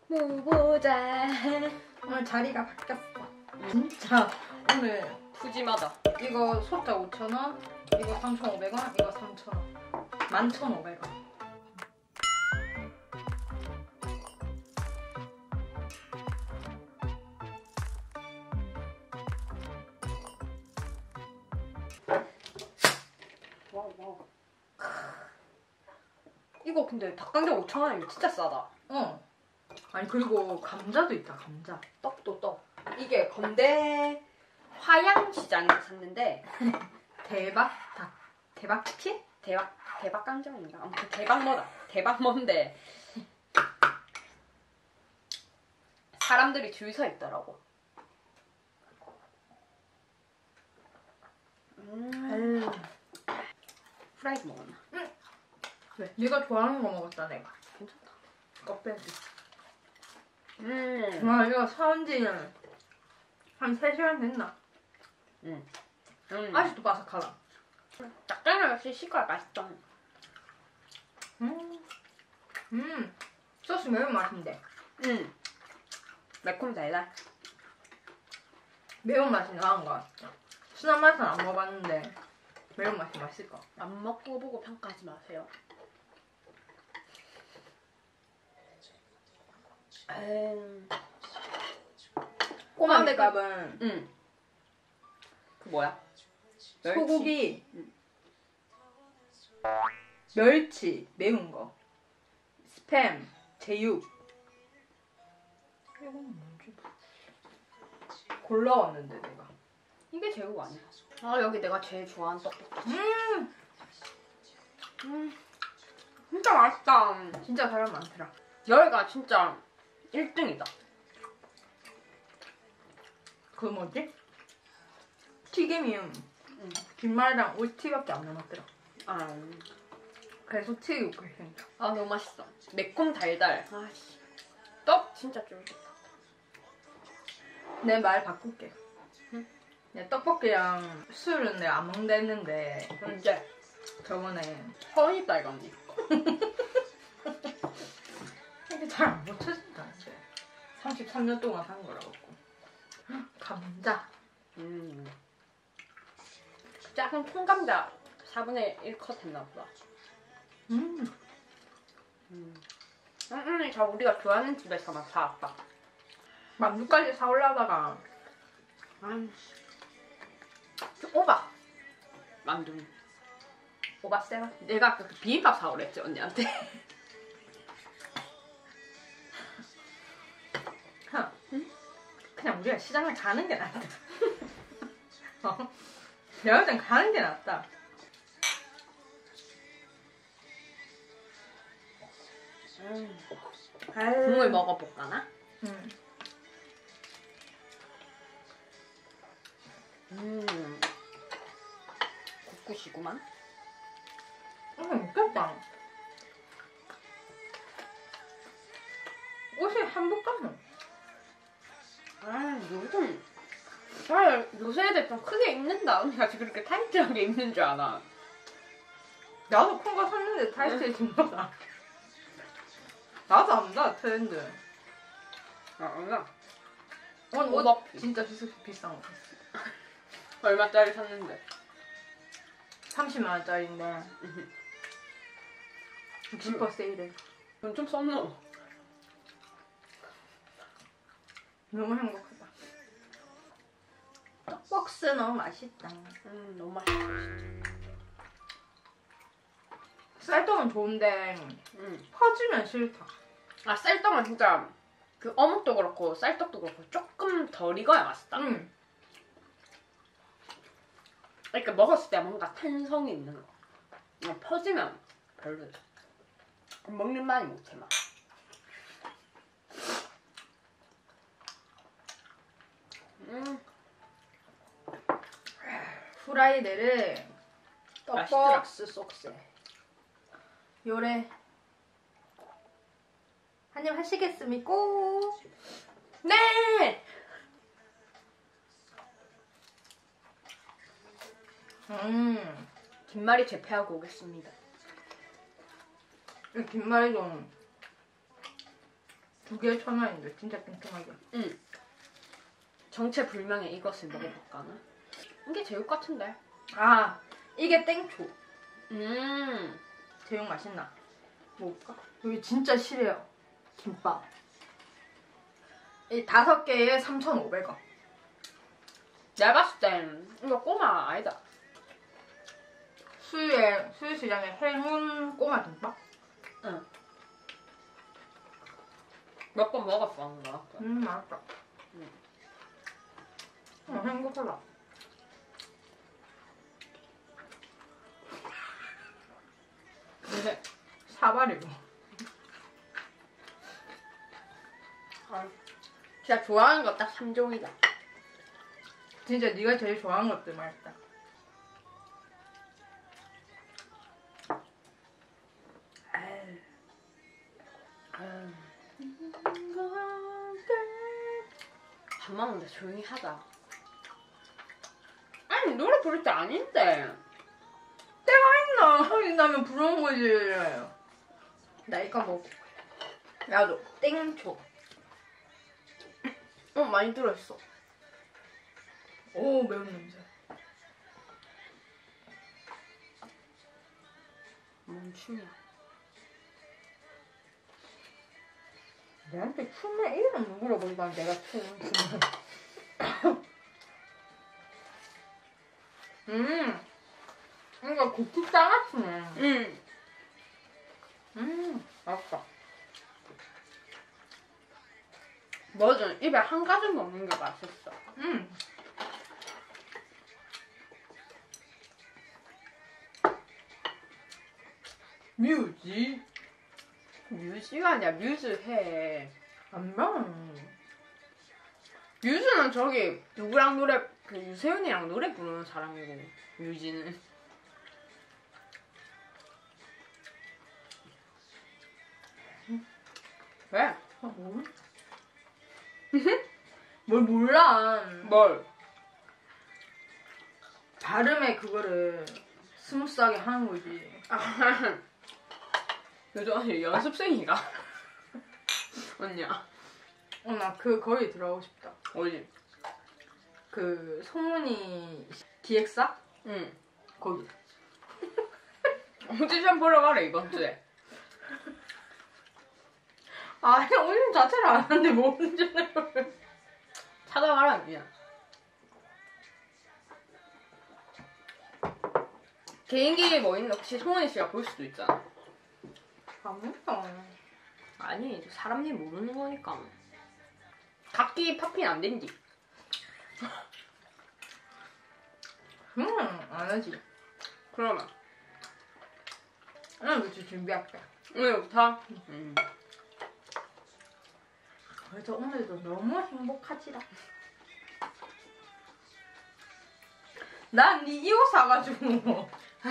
무보자. 오늘 자리가 바뀌었어. 진짜 오늘 푸짐하다. 이거 소자 5,000원, 이거 3,500원, 이거 3,000원. 11,500원. 와우. 이거 근데 닭강정 5,000원이면 진짜 싸다. 어. 아니 그리고 감자도 있다. 감자. 떡도 떡. 이게 건대 화양시장에서 샀는데 대박 치킨? 대박 강정인가? 아무튼 대박 뭔데 사람들이 줄 서 있더라고. 프라이드 먹었나? 왜? 네가 좋아하는 거 먹었다 내가. 괜찮다. 껍데기. 와 이거 사온 지는 한 3시간 됐나? 아직도 바삭하다. 닭장이랑 같이 시kkal 맛있다. 소스 매운 맛인데. 매콤 달달. 매운 맛이 나은 것 같아. 순한 맛은 안 먹어봤는데 매운 맛이 맛있을까? 안 먹고 보고 평가하지 마세요. 꼬마대갑은 그 뭐야? 소고기, 멸치 매운 거, 스팸, 제육. 이건 뭐지? 골라왔는데 내가. 이게 제육 아니야? 아 여기 내가 제일 좋아하는 떡볶이. 진짜 맛있다. 진짜 사람 많더라. 여기가 진짜 1등이다. 그 뭐지? 튀김이 김말이랑 오이티밖에 안 남았더라. 그래서 튀기고 그랬으니까. 아 너무 맛있어. 매콤 달달. 아씨. 떡 진짜 쫄깃해. 내 말 바꿀게. 내 떡볶이랑 술은 내가 안 먹는다 했는데 언제? 저번에 서은이 딸감이. 이게 잘 안 고쳐진다는데 33년 동안 산 거라고. 감자. 작은 통감자 4분의 1 컷 했나 보다. 저 우리가 좋아하는 집에서만 사왔다. 만두까지 사오려다가 오바 만두. 오바세라. 내가 아까 그 비빔밥 사오랬지 언니한테. 그냥 우리가 시장을 가는 게 낫다. 내가 볼 땐 가는 게 낫다. 국물 먹어볼까나? 굿굿이구만. 웃겼다. 옷이 한복 같네. 요새 애들 좀 크게 입는다. 언니가 지금 그렇게 타이트하게 입는 줄 아나? 나도 큰 거 샀는데 타이트해진 거다. 나도 안다 트렌드. 아니야. 오늘 옷 오버핏. 진짜 비싼 거 샀어. 얼마짜리 샀는데? 30만 원짜리인데 슈퍼 세일해. 돈 좀 썼노? 너무 행복하다. 떡볶스 너무 맛있다. 너무 맛있어. 쌀떡은 좋은데 퍼지면 싫다. 아 쌀떡은 진짜 그 어묵도 그렇고 쌀떡도 그렇고 조금 덜 익어야 맛있다. 그러니까 먹었을 때 뭔가 탄성이 있는 거. 퍼지면 별로야. 먹는 많이 못해 막. 후라이드를 맛있더라. 떡볶스 속세. 요래 한입 하시겠습니까? 네! 김말이 재패하고 오겠습니다. 김말이 좀 두 개에 1,000원인데 진짜 뚱뚱하게. 응. 정체불명의 이것을 먹어볼까나? 이게 제육 같은데. 아 이게 땡초. 제육 맛있나? 먹을까? 여기 진짜 실해요. 김밥. 이 5개에 3,500원. 내가 봤을 땐 이거 꼬마 아니다. 수유시장의 행운 꼬마 김밥? 응. 몇 번 먹었어, 안 먹었어. 맛있다. 행복하다. 근데 사발이고. 진짜 좋아하는 거 딱 3종이다. 진짜 네가 제일 좋아하는 것들 맛있다. 밥 먹는데 조용히 하자. 아니 노래 부를 때 아닌데. 나면 부러운 거지. 나 이거 먹어. 나도 땡초. 많이 들어있어. 오 매운 냄새. 뭔 춤이야. 내한테 춤의 이름 물어보니까 내가 춤을 이거 고추 장아찌네. 맛있다. 뭐든 입에 한 가지 먹는 게 맛있어. 뮤지? 뮤지가 아니야. 뮤즈해. 안 매워. 뮤즈는 저기 누구랑 노래 그 유세윤이랑 노래 부르는 사람이고 뮤지는 왜? 뭘? 뭘 몰라. 뭘? 발음에 그거를 스무스하게 하는 거지. 요즘 언니 연습생이가 언니야. 나 그 거기 들어가고 싶다. 어디? 그 송은이 기획사? 응. 거기. 오디션 보러 가래 이번 주에. 아니 오디션 자체를 안 하는데 뭐 오디션을 찾아가라 그냥. 개인기 뭐 있는 혹시 송은이 씨가 볼 수도 있잖아. 아무것도 아니 사람 일 모르는 거니까. 각기 팝핀 안 된디. 안 하지. 그러면 오늘부터 준비할게. 오늘부터? 그래서 오늘도 너무 행복하지라. 난 네 이 옷 사가지고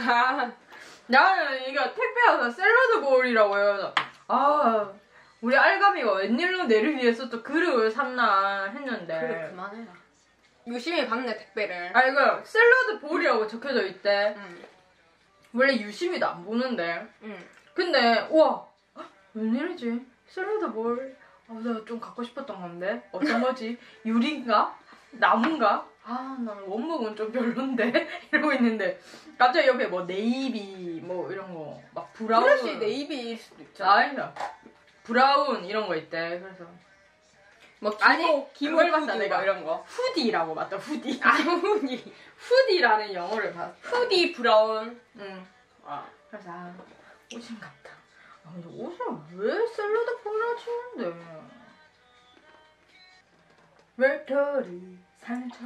나는 이거 택배 와서 샐러드 볼이라고 해요. 우리 알감이가 웬일로 내를 위해서 또 그릇을 샀나 했는데. 그래 그만해라. 유심히 봤네 택배를. 이거 샐러드 볼이라고 적혀져 있대. 응. 원래 유심히도 안 보는데. 응. 근데 우와 웬일이지? 샐러드 볼. 내가 좀 갖고 싶었던 건데 어떤 거지? 유리인가? 나무인가? 난 원목은 좀 별론데 이러고 있는데 갑자기 옆에 뭐 네이비 뭐 이런 거 막 브라운. 브러쉬 네이비일 수도 있잖아. 아니야. 브라운 이런 거 있대. 그래서 뭐 아니, 기물 그걸 봤다, 후디 내가. 뭐 이런 거. 후디라고 맞다. 후디. 후디. 후디라는 영어를 봤어. 후디 브라운. 응. 아. 그래서 옷인 같다. 근데 옷을 왜 샐러드 볼이라 치는데? 외톨이 상처.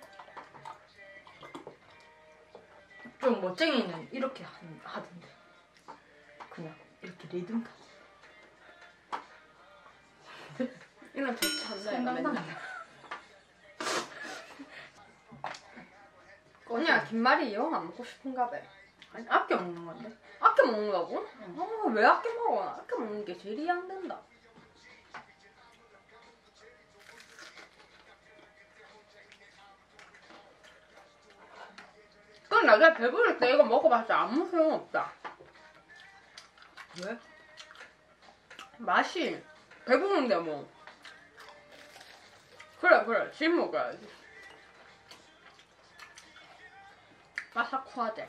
좀 멋쟁이는 이렇게 하던데. 그냥 이렇게 리듬 타. 이런 좋지 않나? 생각난다. 언니야 김말이 영 안 먹고 싶은가 봐. 아니 아껴 먹는 건데. 아껴 먹는다고? 응. 왜 아껴 먹어? 아껴 먹는 게 제일 이양된다. 그럼 나중에 배부를 때 이거 먹어봤자 아무 소용없다. 왜? 맛이 배부른데 뭐. 그래 지금 먹어야지. 바삭하대.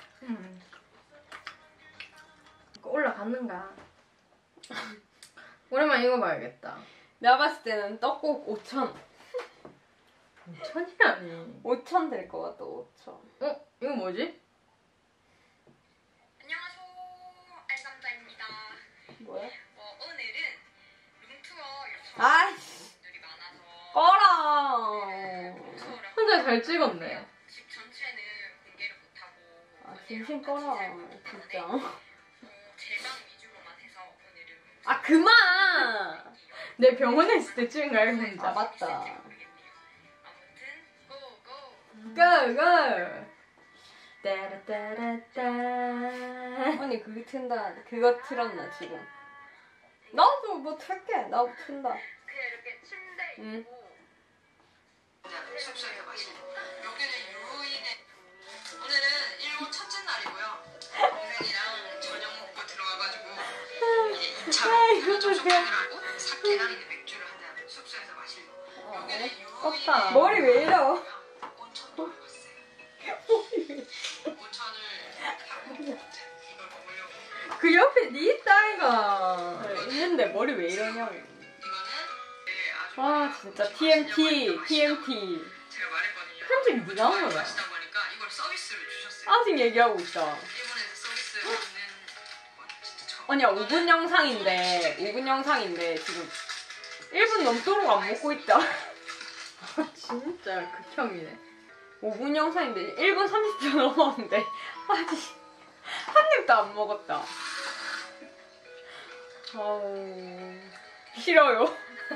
올라갔는가? 오랜만에 이거 봐야겠다. 내가 봤을 때는 떡국 5,000. 5천이라니. 5,000 될 것 같아. 5,000. 어? 이거 뭐지? 안녕하세요, 알감자입니다. 뭐야? 오늘은 룸투어 요청 아이씨. 분들이 많아서 꺼라. 룸투어를 혼자 잘 찍었네. 집 전체는 공개를 못하고 아 진심 꺼라. 진짜. 제방 위주로만 해서 오늘은 아 그만. 내 병원에 있을 때 찍은 거야, 혼자. 아 맞다. 아무튼 고고. 고고! 따라따라따. 언니 그게 튼다. 그거 틀었나 지금? 나도 뭐 틀게. 나도 튼다. 그냥 이렇게 침대 응. 있고 숙소에서 마시는 여기는 유인의 오늘은 일본 첫째 날이고요. 동생이랑 저녁 먹고 들어가가지고 이제 2차로 점심을 하고 사케랑 이제 맥주를 한잔 숙소에서 마시고 여기는 껐다. 유인의 머리 왜 이러? 온천도 갔어요. 온천을 하고 이걸 먹으려고 그 옆에 니 있다, 이거. 있는데 머리 왜 이러냐고. 이거는 아주 아 진짜 TMT. 제가 말했거든요. 편집 네가 한 거야. 마시다 보니까 이걸 서비스를 주셨어요. 아직 얘기하고 있어. 일본에서 서비스를 받는 진짜 처음. 아니야 5분 영상인데 지금 1분 넘도록 안 먹고 있다. 진짜 극혐이네. 5분 영상인데 1분 30초 넘었는데 아직 한 입도 안 먹었다. 아우 싫어요.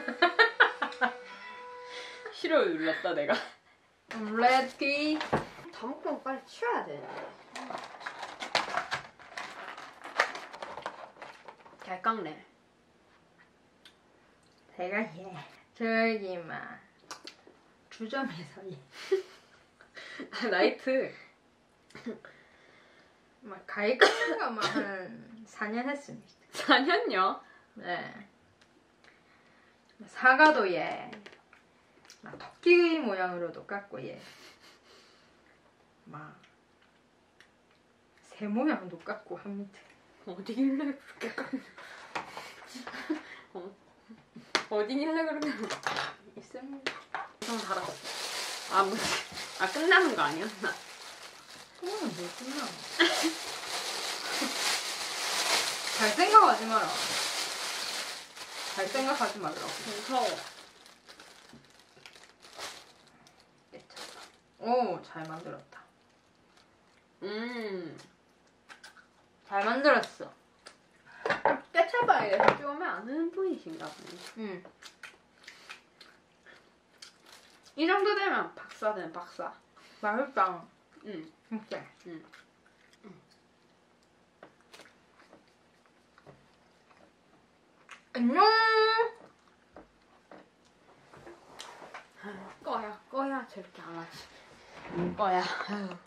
싫어요 눌렀다 내가. 레디. 다 먹고 빨리 치워야 되는데. 잘 깎네. 제가 저기 막 주점에서 나이트. 막 가입가 막한 4년 했습니다. 4년요? 네. 사과도 막 토끼 모양으로도 깎고 막 새 모양도 깎고 합니다. 어디길래 그렇게 깎는 어디길래 그렇게 있습니다. 좀 달았어. 아 뭐지? 아 끝나는 거 아니었나? 그거는 뭐 끝나? 잘 생각하지 마라. 잘 생각하지 말라고. 무서워. 오, 잘 만들었다. 음. 잘 만들었어. 깨쳐봐야 이렇게 오면 아는 분이신가 보네. 응. 이 정도 되면 박사는 박사. 맛있다. 응. 진짜. 응. 안녕. 꺼야 저렇게 안 하지. 꺼야. 아유.